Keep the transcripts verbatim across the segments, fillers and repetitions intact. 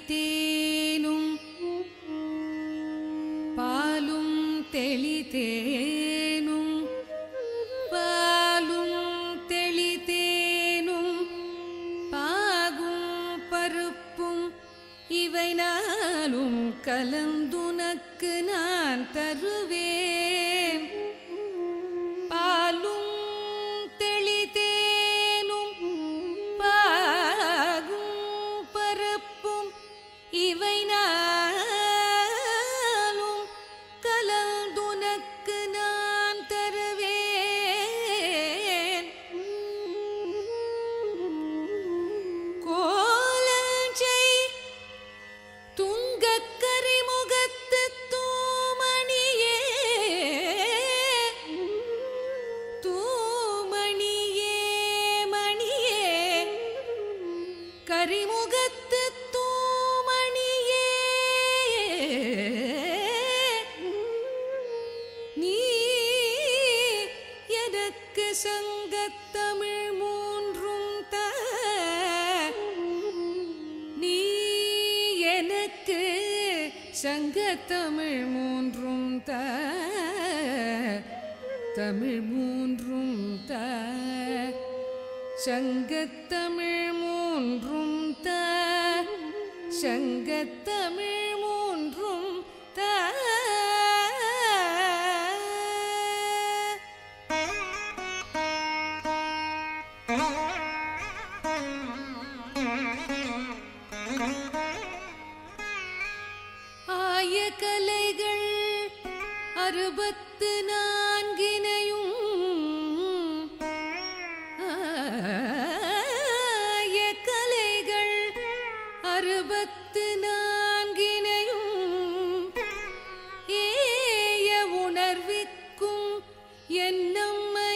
தெளித்தேனும் பாலும் தெளித்தேனும் பாலும் தெளித்தேனும் பாகும் பருப்பும் இவை நாளும் கலந்துனக்கு நான் தருவேன். பாலும் தெளித்தேனும் பாகும் பருப்பும் இவை நாளும் கலந்துனக்கு நான் தருவேன். கோலஞ்சை துங்கக்கரை முகத்து தூமணியே தூமணியே மணியே கரிமுகத்து தூமணியே நீ எனக்கு சங்கத்தமிழ் மூன்றும் த நீ எனக்கு சங்கத்தமிழ் மூன்றும் த தமிழ் மூன்றும் த சங்கத்தமிழ் மூன்றும் த சங்கத்தமிழ் மூன்றும் த ஆய கலைகள் அறுபத்து நான்கினையும் ஆய கலைகள் அறுபத்து நான்கினையும் ஏய உணர்விக்கும் என்னம்மை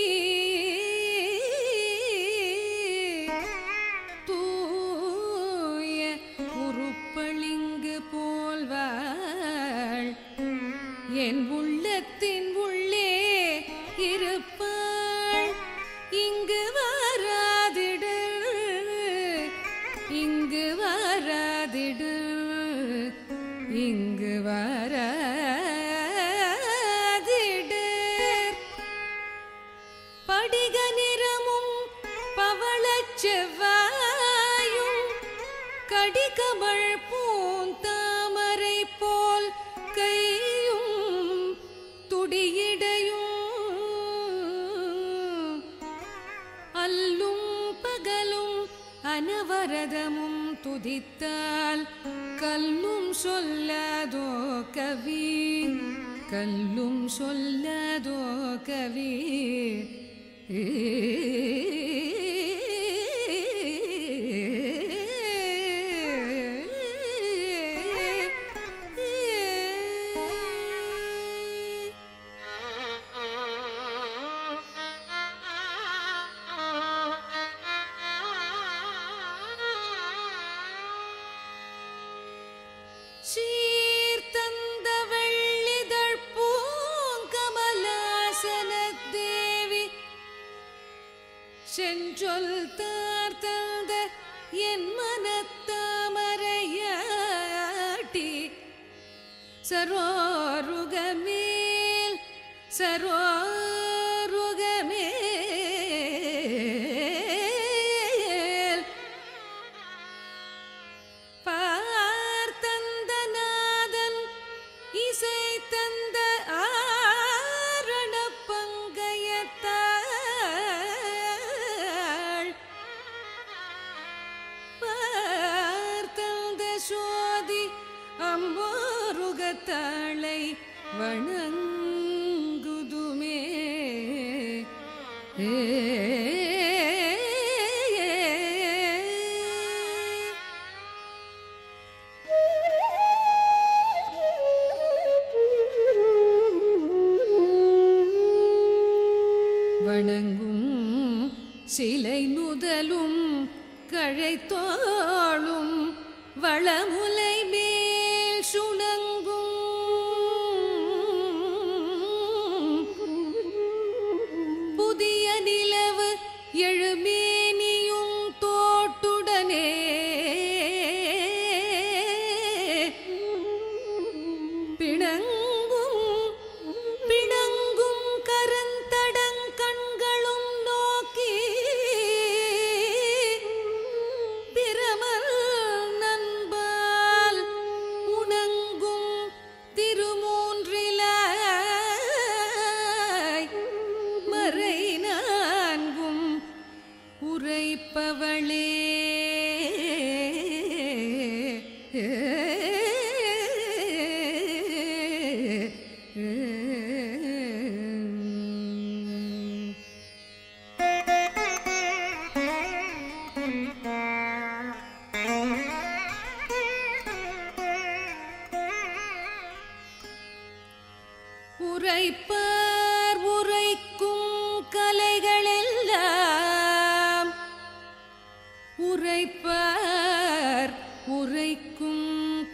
தூய உருப்பளிங்கு போல்வாள் என் உள்ளத்தின் உள்ளே இருப்பாள். இங்கு வாராதிடு இங்கு வாராதிடு இங்கு வாராதிடு படிக நிறமும் பவளச் செவ்வாயும் கடிகமழ் பூந்தாமரை போல் கையும் துடியிடையும் அல்லும் பகலும் அனவரதமும் துதித்தால் கல்லும் சொல்லாதோ கவி கல்லும் சொல்லாதோ கவி சீர்தந்த வெள்ளிதழ் பூங்கமலாசன தேவி செஞ்சொல் தார்த்தந்த என் மனத்தாமரையாட்டி சரோருகமேல் சரோருகமேல் பார்த்தந்த நாதன் இசை தந்த ஆரண பங்கயத்தாள் பார்த்தந்த சோதி அம்போருகத்தாளை வணங்குதுமே. ஏ வணங்கும் சிலை நுதலும் கழைத்தோளும் வளமுலை மேல் சுணங்கும் புதிய நிலவு எழுமேனியும் தோட்டுடனே உரைப்பவளே உரைப்பார் உரைக்கும் கலைகளெல்லாம் உரைப்பார் உரைக்கும்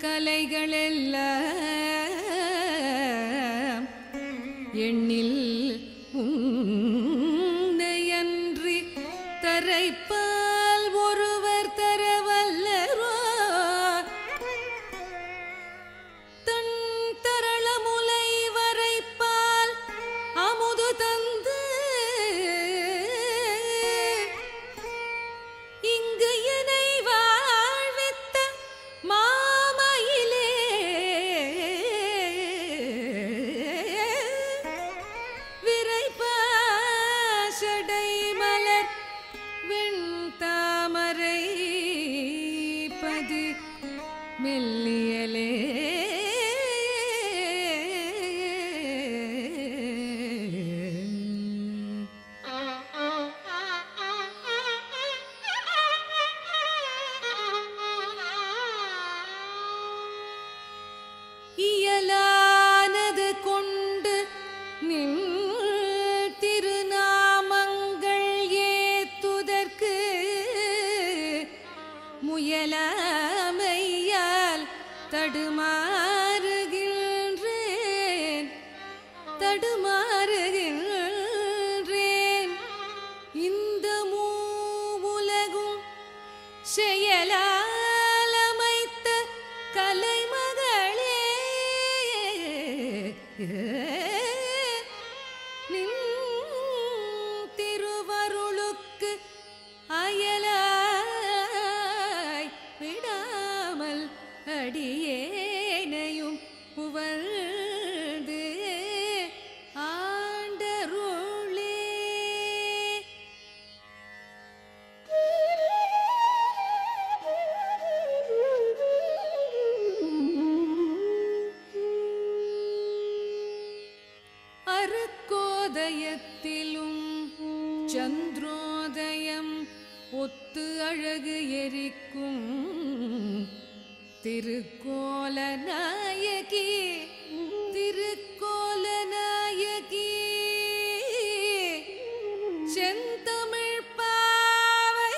கலைகளெல்லாம் எண்ணில் உன்னையன்றி தரைப்பால் ஒருவர் தரவல்லரோ தன் தரளமுலை வரைப்பால் அமுது தந்து இங்கு என்னை வாழ்வித்த மாமயிலே விரைப்பாசடை மலர் வெண்தாமரை பதி மெல்லியலே இயலானது கொண்டு நின் திருநாமங்கள் ஏத்துதற்கு முயலாமையால் தடுமாறுகின்றேன் தடுமாறுகின்றேன் இந்த மூவுலகும் செயலால் அமைத்த கலைமகளே நின் திருவருளுக்கு அயலாய் விடாமல் அடியேனையும் புகழ்ந்து ஆண்டருளே. அருக்கோதயத்திலும் சந்திரோதயம் ஒத்து அழகு எரிக்கும் திருக்கோல நாயகி திருக்கோல நாயகி செந்தமிழ் பாவை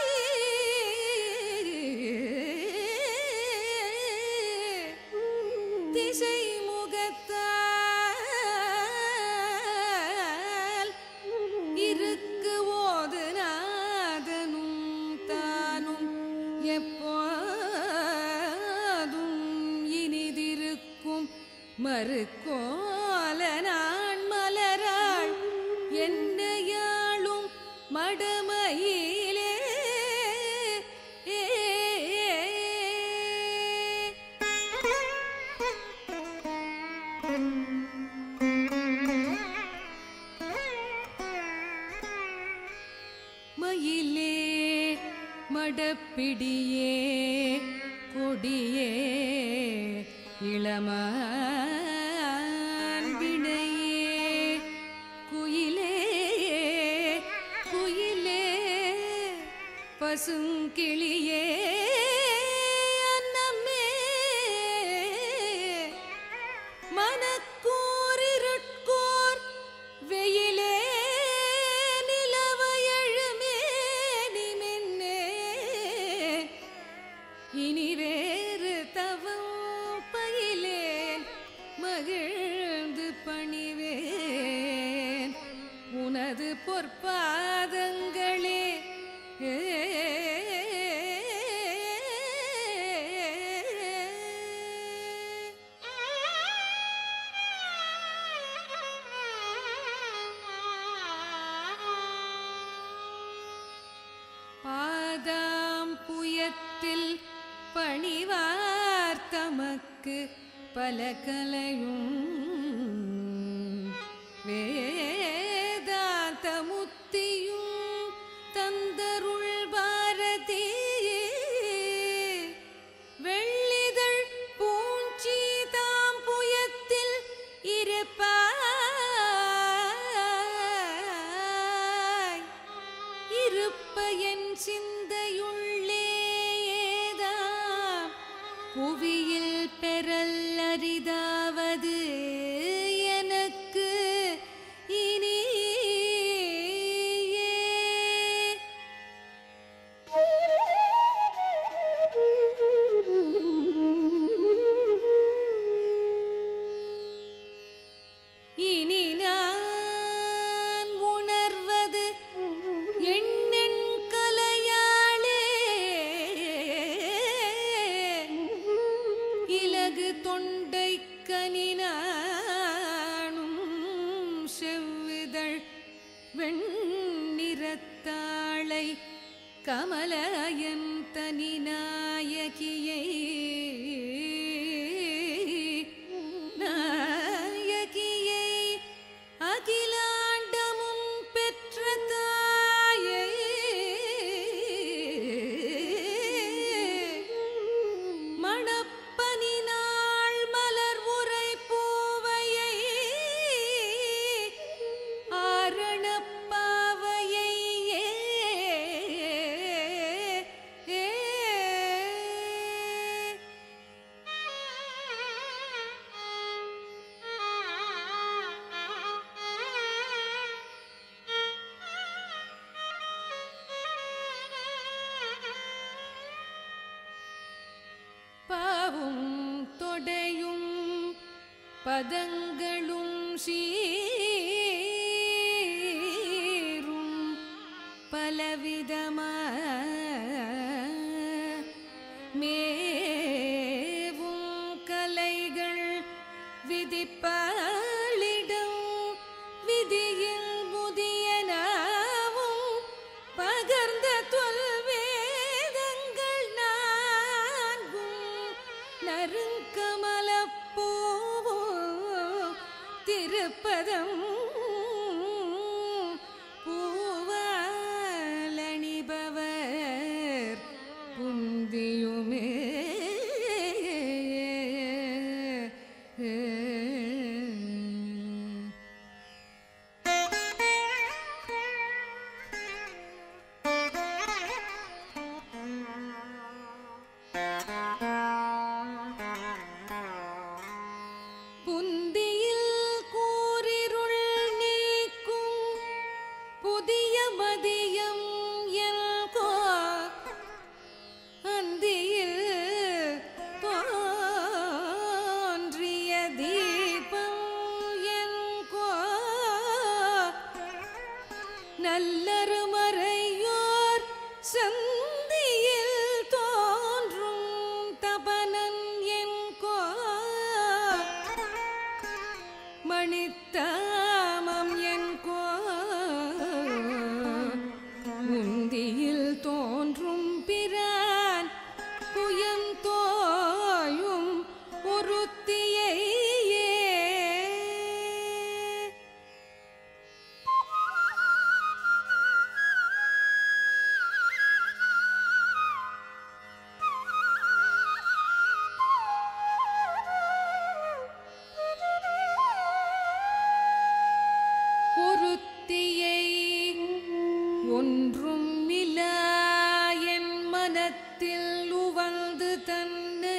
திசை முகத்தால் இருக்கு ஓது நாதனும் தானும் எப்போதும் இனிதிருக்கும் மறுக்கோல நான் மலராள் என்னையாளும் மடமையிலே மயிலே மடப்பிடியே கொடியே இளமான் வினையே குயிலே குயிலே பசுங்கிளியே அன்னமே மனக்கூரிருட்கோர் வெயிலே நிலவையழுமே நிமென்னே இனி வேறு தவம் பயிலேன் மகிழ்ந்து பணிவேன் உனது பொற்பாதங்களே. பாதாம் புயத்தில் பணிவார் தமக்கு பல கலையும் வேதாந்த முத்தியும் தந்தருள்வார் என் சிந்தையுள்ளே ஏதாம் புவியில் பெறல் அரிதாவது எனக்கு இனி இனி நான் உணர்வது எண்ணெண் கலையாளே இலகு தொண்டை கனினானும் செவ்விதழ் வெண்ணிறத்தாளை கமலயன் தனி நாயகியை நாயகியை அகிலாண்டமும் பெற்ற தாயை மணப்பனி நாள் மலர் உரை பூவையை ஆரணப்பாவையை ஏ பாவும் தொடையும் பதங்களும் சீரும் பலவிதமா மேவும் கலைகள் விதிப்பாளிடம் விதியில் முதியனாவும் பகர்ந்த தொல்வேதங்கள் நான்கும் நறுங்கமலப்பூவோ திருப்பதம் பூவாலணிபவர் புந்தியுமே புந்தியில் கூரிருள் நீக்கும் புதிய மதியம் எல்கோ அந்தியில் தோன்றிய தீபம் எல்கோ நல்லருமறையோர் சந்தியில் தோன்றும் தபனன் என்கோ மணித்தாமம் என்கோ முந்தியில் தோன்றும் பிரான் புயந்தோயும் ஒருத்தியை ஒருத்தியை ஒன்றும் இலா என் மனத்தில் உவந்து தன்னை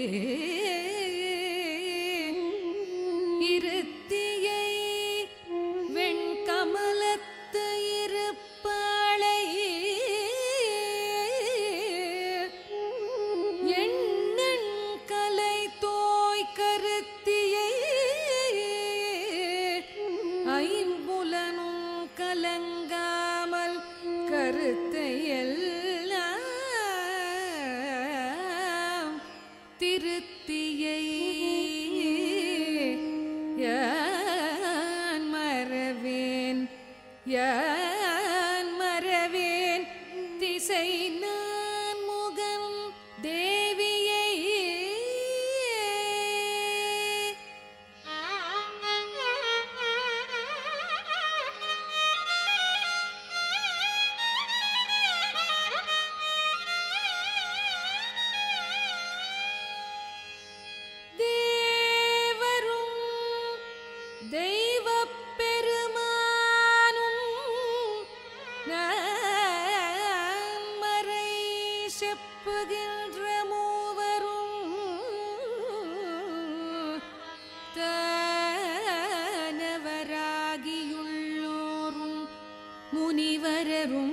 இருத்தியை வெண்கமலத்து இருப்பாளை எண்ணெண் கலை தோய் கருத்தியை ஐம்புலனும் கலங்காமல் கருத்தை எல்லாம் திருத்தியை யான் மறவேன் யான் மறவேன் திசை நான் முகம் தேவியை தெய்வப் பெருமானும் நான் செப்புகின்ற மூவரும் தானவராகியுள்ளோரும் முனிவரரும்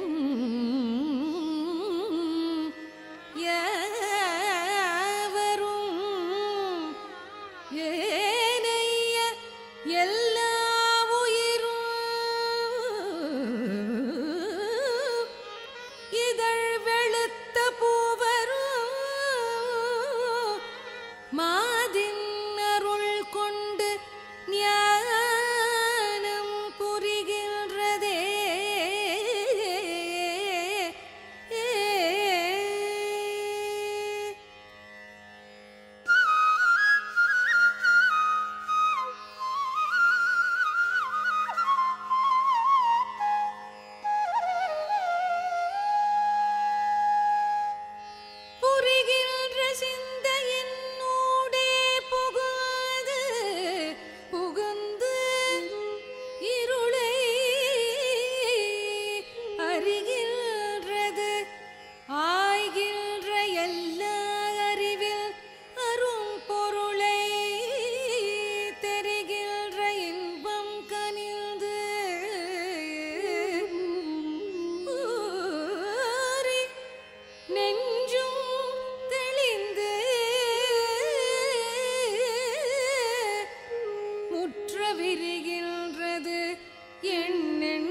விரிகின்றது எண்ணெண்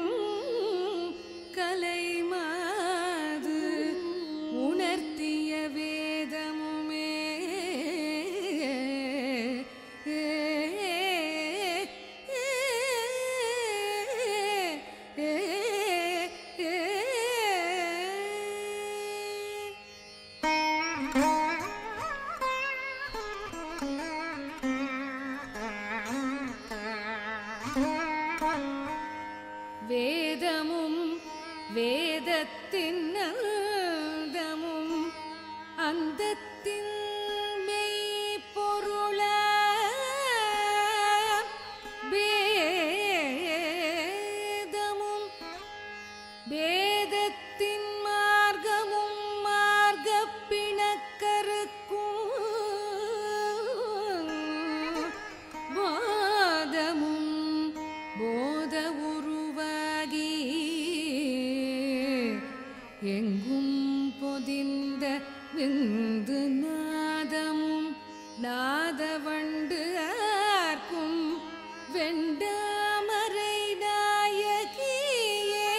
கலைமாது உணர்த்திய வேதமுமே வேதமும் வேதத்தின் அந்தமும் அந்தத்தின் மெய்ப்பொருள வேதமும் வேதத்தின் மார்க்கமும் மார்க்கப் பிணக்கருக்கும் போதமும் போத உருவாகி எங்கும் பொதிந்த விந்து நாதமும் நாதவண்டு ஆர்க்கும் வெண்டாமரை நாயகியே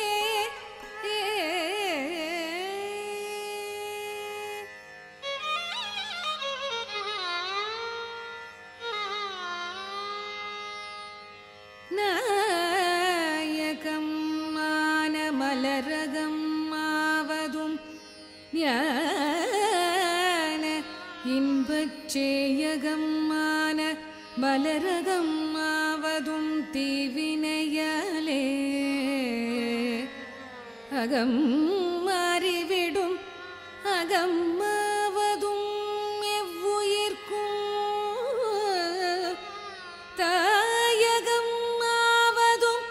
நாயகம் மான மலரகம் ஆவதும் ஞான இன்பச் சேயகமான மலரகம் ஆவதும் தீவினையாலே அகம் மாறிவிடும் அகம் ஆவதும் எவ்வுயிர்க்கும் தாயகம் ஆவதும்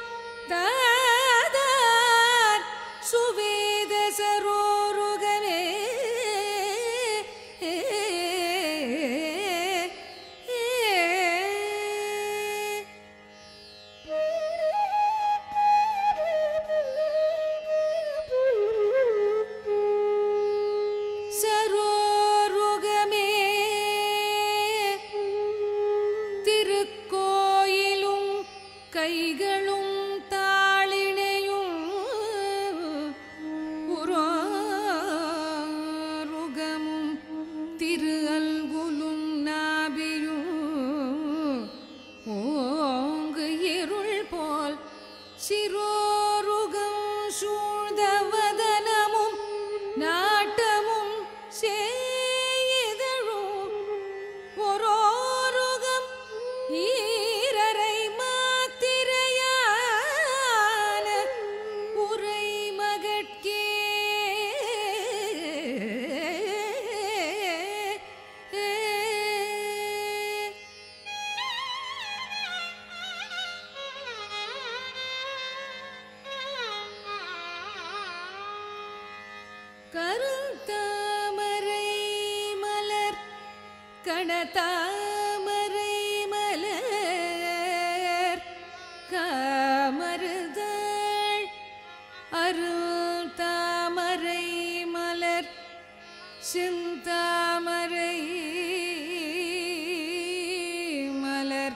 தாதார் சுவேத சரோருகமே சரோருகமே திருக்கோயிலும் கைகளும் தாளிணையும் உரோருகமும் திரு அல்குலும் நாபியும் ஓங்கு இருள் போல் சிரோருகம் சூழ்ந்த வதனமும் நாட்டமும் சேயிதழும் ஒரோருகம் ஈரரை மாத்திரையான உரை மகட்கே கருத்த கணதாமரை மலர் காமருதள் அருள் தாமரை மலர் செந்தாமரை மலர்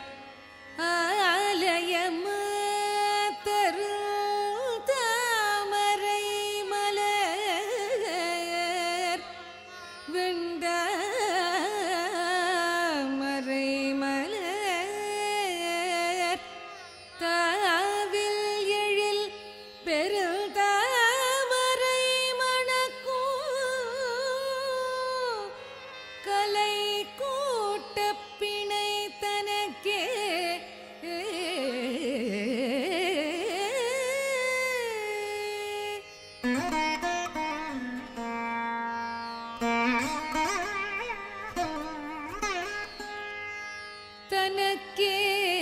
ஆலயமா தரு தாமரை மலர் வெண்டாமரை மலர் தாவில் எழில் பெருந்தாமரை மணக்கும் கலை கூட்ட பிணை தனக்கே தனக்கே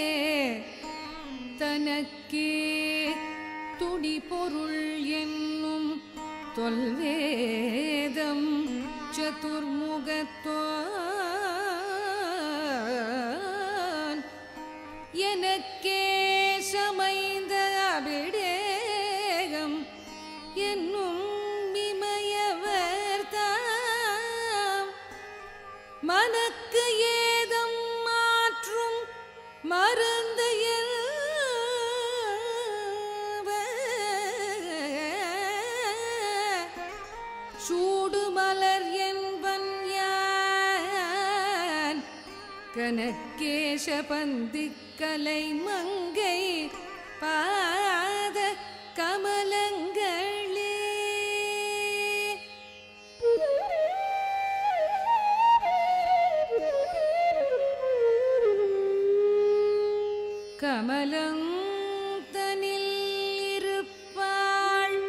தனக்கே துடி பொருள் என்னும் தொல்வேதம் சதுர்முகத்தான் எனக்கே சமைந்த அபிடேகம் என்னும் இமயவர் தாம் மனக்கு ஏதம் மாற்றும் மருந்து சூடு மலர் என்பன் யான் கனக்கேஷ பந்திக்கலை மங்கை பாத கமலங்களே கமலம் தனில் இருப்பாள்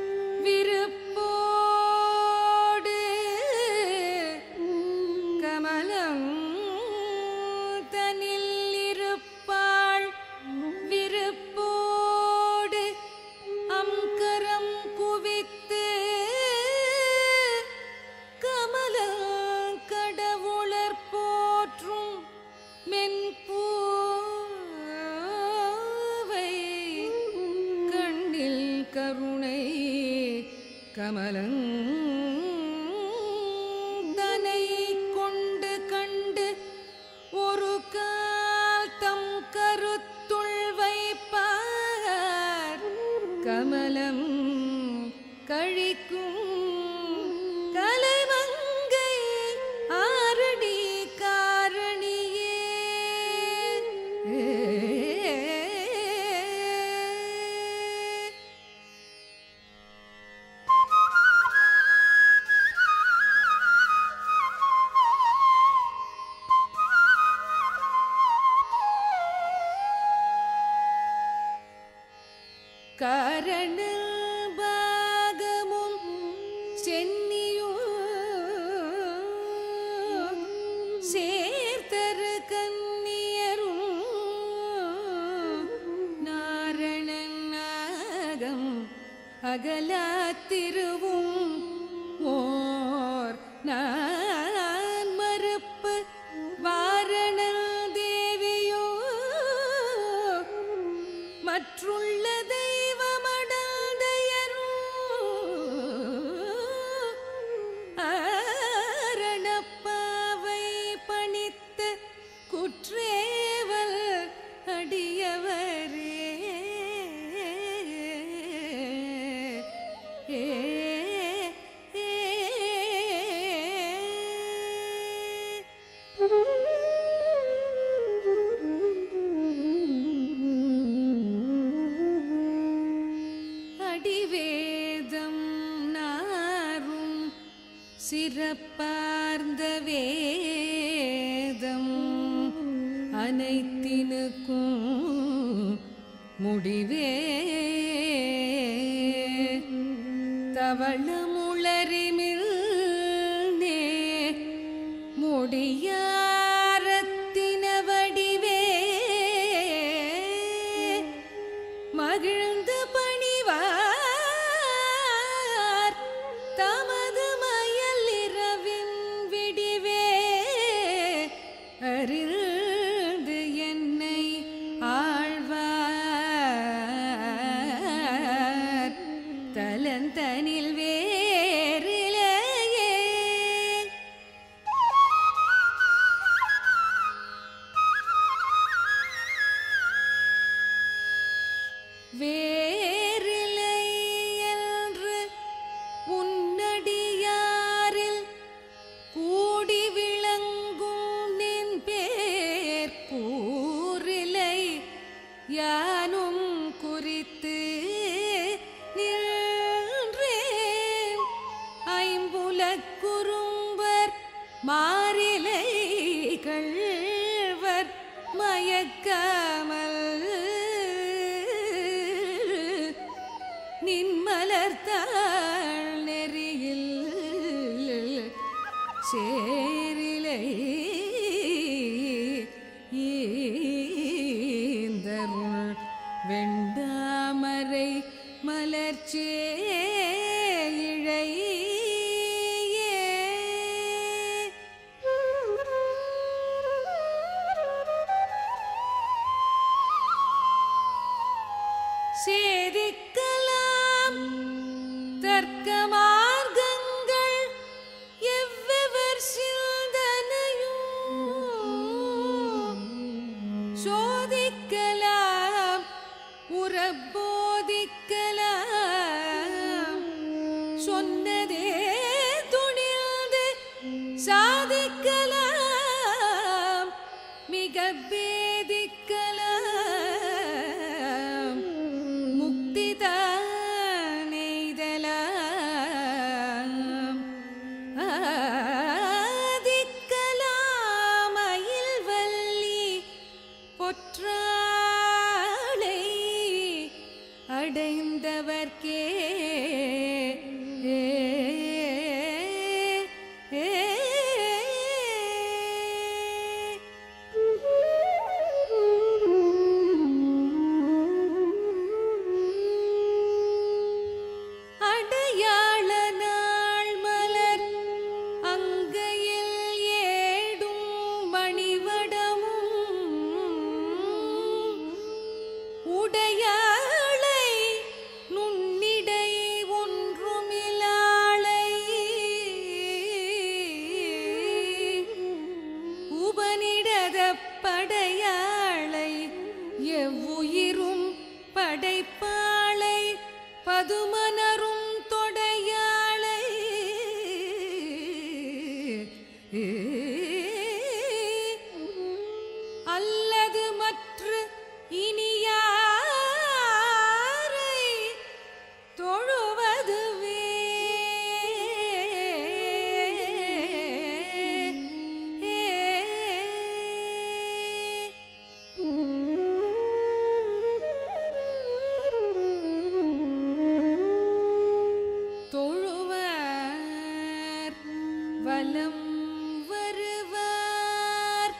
விருப்போடு கமலம் தனில் இருப்பாள் விருப்போடு அம்கரம் குவித்து கமலம் கடவுளர் போற்றும் மென்பூ கருணை கமலங் தனை கொண்டு கண்டு ஒரு கால் தம் கருத்துள் வைப்பார் கமலம் கழிக்கும் கலைமங்கை ஆரடி காரணியே காரண பாகமும் சென்னியும் சேர்த்தரு கன்னியரும் நாரணன் நாகம் அகலாத்திருவும் ஓர் நான் மறுப்பு வாரணல் தேவியோ மற்றுள்ள குற்றேவல் அடியவரே அடிவேதம் நாரும் சிறப்பார்ந்த வேதம் அனைத்தினுக்கும் முடிவே தவளமுளரிமில் நே முடியாரத்தின வடிவே மகிழ்ந்து பணிவார் தமது மயல் இரவின் விடிவே அதனில் வேறிலையே. வேறிலை என்று உன்னடியாரில் கூடி விளங்கும் நின் பேர் கூறிலை யானும் குறித்து நின்றேன். ஐம்புலக் குறும்பர் மாறிலை கள்வர் மயக்காமல் நின்மலர்த்தாள் நெறியில் சேரிலை ஈந்தருள் வெண்டாமரை மலர்ச்சேயிழை. சேதிக்கலாம் தர்க்க மார்க்கங்கள் எவ்வெவர் சிந்தனையும் சோதிக்கலாம் உறப்போதிக்கலாம் சொன்னதே துணிந்து சாதிக்கலாம் மிக பேதிக்கலாம் முக்தி தானெய்தலாம் ஆதிக்கலாம் அயில் வள்ளி பொற்றாளை அடைந்தவர்க்கே. அடையாள நாள் மலர் அங்கையில் ஏடும் மணிவடமும் உடையாளை நுண்ணிடை ஒன்றுமிலாளை உபனிடத படையாளை எவ்வுயிரும் படைப்பாளை பதுமனரும் தொடையாளை அல்லது மற்ற இனியாரை தொழுவதுவே. தொழுவார் வலம் வருவார்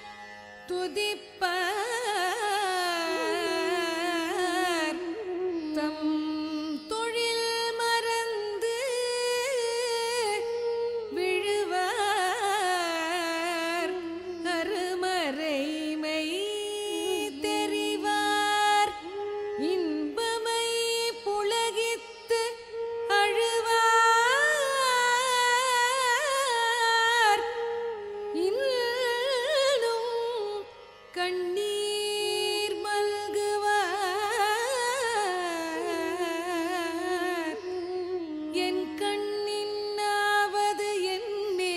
துதிப்பார் தம் தொழில் மறந்து விழுவார் அருமறைமை தெரிவார் இன்பமை புலகித்து அழுவார் இன்னும் கண்ணீர் மல்குவார். என் கண்ணின்னாவது என்னே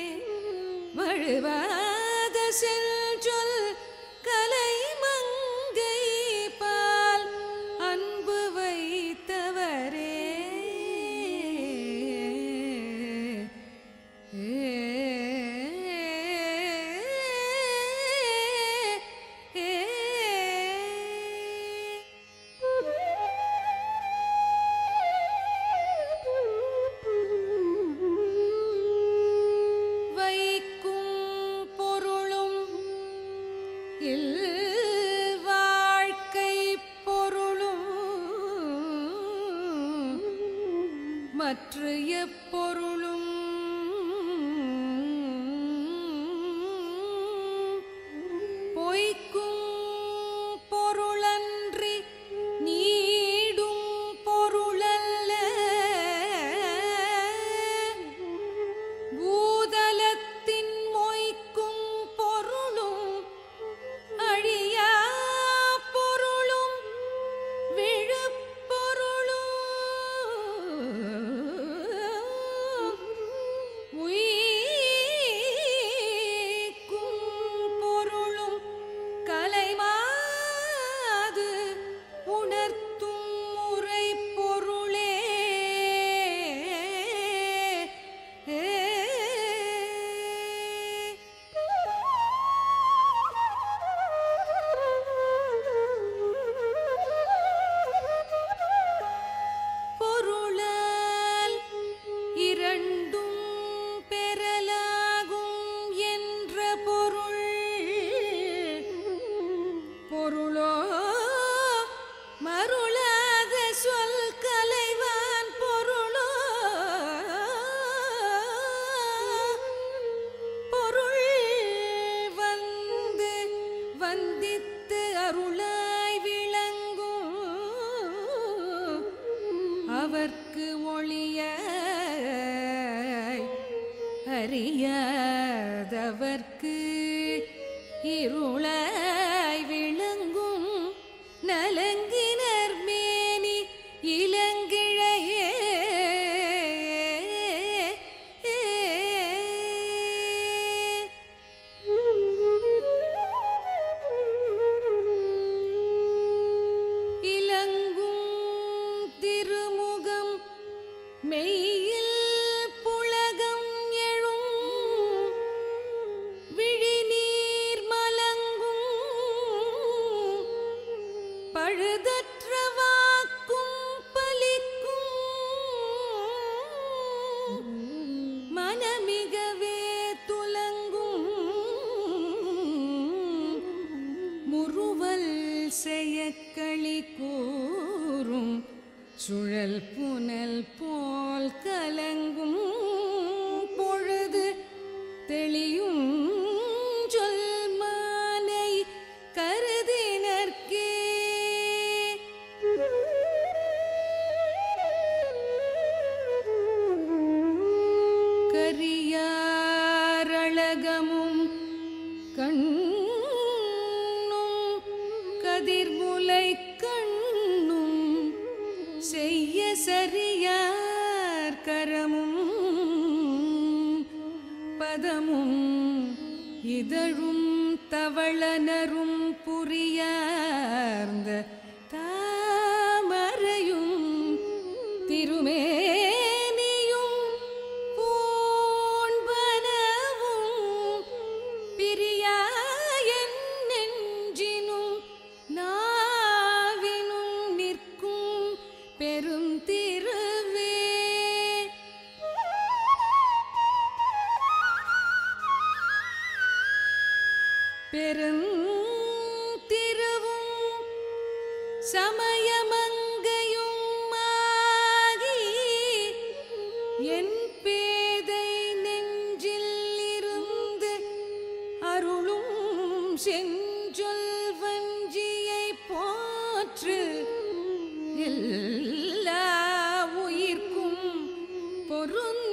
வழுவாத செஞ்சொல் கலை மங்கை பால் அன்பு வைத்தவரே. வைக்கும் பொருளும் இல் வாழ்க்கை பொருளும் மற்ற எப்பொருளும் பொய்க்கும் பொருளன்றி நீடும் பொருளல்ல. அறியாதவர்க்கு இருளாய் விளங்கும் நலங்கினர் மேனி இளங்கிழையே இலங்கும் திருமுகம் மெய்யில் புலகம் எழும் விழிநீர் மலங்கும் பழுதற்ற வாக்கும் பலிக்கும் மனமிகவே துலங்கும் முறுவல் செய்யக்களி கூறும் சுழல் புனல் போல் கலங்கும் பொழுது தெளியும் சொல் மானை கருதினர்க்கே கரியாரழகமும் கண்ணும் கதிர்முலை கண்ணும் செய்ய சரியார் கரமும் பதமும் இதழும் தவளனரும் புரியார்ந்த தாமரையும் திருமேனியும் பூண்பனவும் பிரியாயன் நெஞ்சினும் நாவினும் நிற்கும் பெரும் திருவே பெரும் திருவும் சமயமங்கையும் ஆகி என் பேதை நெஞ்சில் இருந்து அருளும் செஞ்சொல் வஞ்சியை போற்று எல்லா உயிர்க்கும் பொருந்த